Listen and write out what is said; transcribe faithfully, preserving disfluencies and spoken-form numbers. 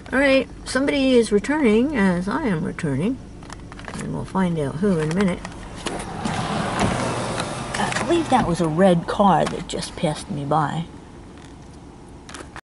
Alright, somebody is returning as I am returning. And we'll find out who in a minute. I believe that was a red car that just passed me by.